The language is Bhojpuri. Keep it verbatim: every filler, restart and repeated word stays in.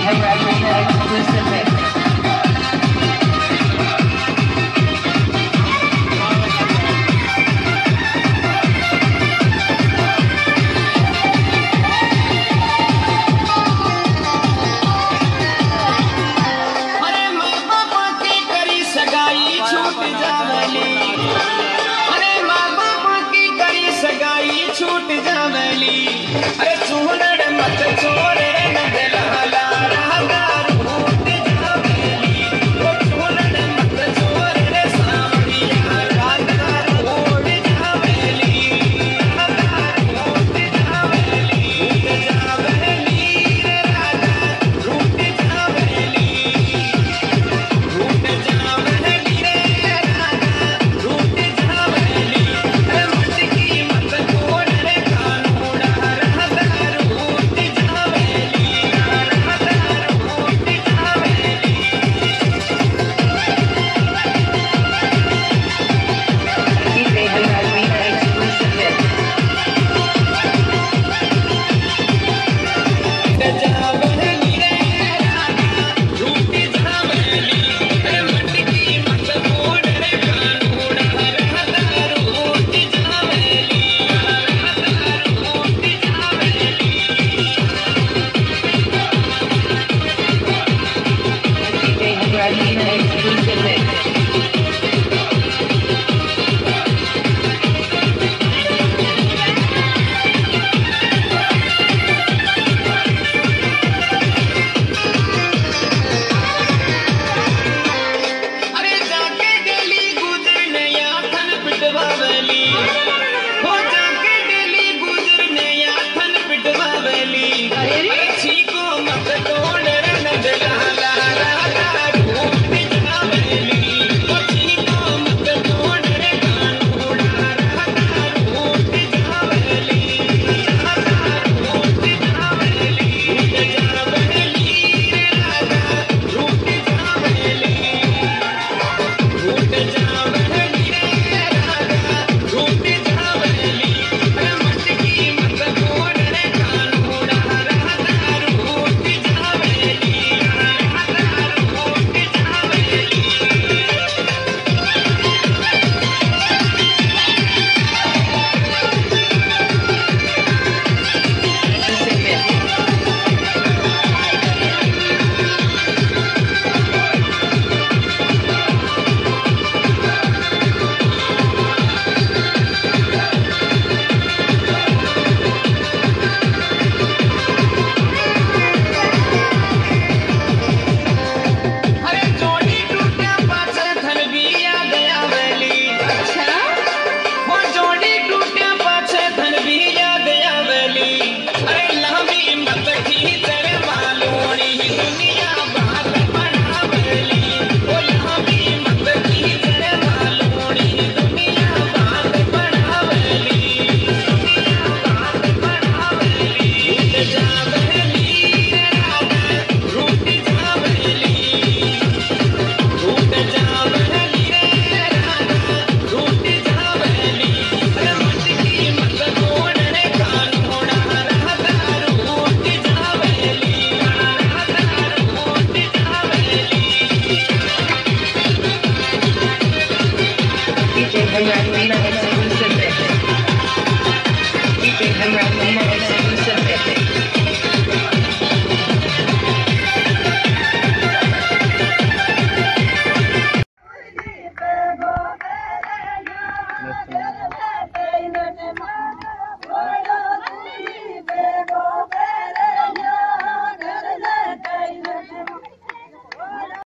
Henry exclusive mix. छूट जावली अरे चूनड़ मत चोरे न दिलाला राधा रूट जावली ओ चूनड़ मत चोरे सावरिया राधा रूट जावली राधा रूट जावली जावली राधा रूट जावली रूट जावली रे राधा रूट जावली अरे मटकी मत चोरे कानूड़ा राधा रूट जावली राधा रूट जावली D J Henry exclusive mix. जावली रे राधा रूट जावली अरे मटकी मत चोरे कानूड़ा राधा रूट जावली राधा रूट जावली D J Henry exclusive mix. अरे जाके डेली गुजरने या थन पिटवावली हो जाके डेली गुजरने या थन पिटवावली अरे छीको मत तोड़ रे न दिलाला राधा रूट जावली ओ छीको मत तोड़ रे कानूड़ा राधा रूट जावली राधा रूट जावली जावली रे राधा रूट जावली रूट जावली रे राधा रूट जावली अरे मटकी मत तोड़ रे कानूड़ा राधा रूट जावली राधा रूट जावली Exclusive mix. अरे जोड़ी टूटा पाछे थन भी याद आवेली अच्छा वो जोड़ी टूटा पाछे थन भी याद आवेली अरे लामी मत खींच रे मालूणी दुनिया बात बढ़ावेली ओ लामी मत खींच रे मालूणी दुनिया बात बढ़ावेली दुनिया बात बढ़ावेली रूट जावली रे राधा रूट जावली रूट जावली रे राधा रूट जावली अरे मटकी मत तोड़ रे कानूड़ा राधा रूट जावली राधा रूट जावली D J Henry exclusive mix. D J Henry exclusive